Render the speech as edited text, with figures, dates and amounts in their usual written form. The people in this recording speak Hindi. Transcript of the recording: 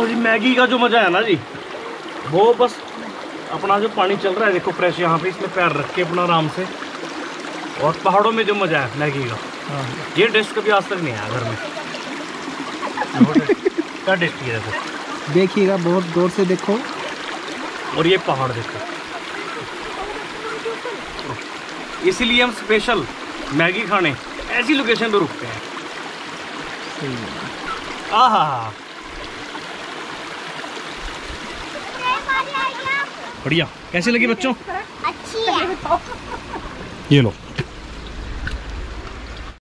और जी मैगी का जो मज़ा है ना जी, वो बस अपना जो पानी चल रहा है देखो फ्रेश, यहाँ पे इसमें पैर रख के अपना आराम से, और पहाड़ों में जो मज़ा है मैगी का, ये टेस्ट कभी आज तक नहीं आया घर में। क्या टेस्टी है देखो, देखिएगा बहुत गौर से देखो। और ये पहाड़ देखो, इसीलिए हम स्पेशल मैगी खाने ऐसी लोकेशन पे रुकते हैं। आहा बढ़िया। कैसी लगी बच्चों? अच्छी है। ये लो।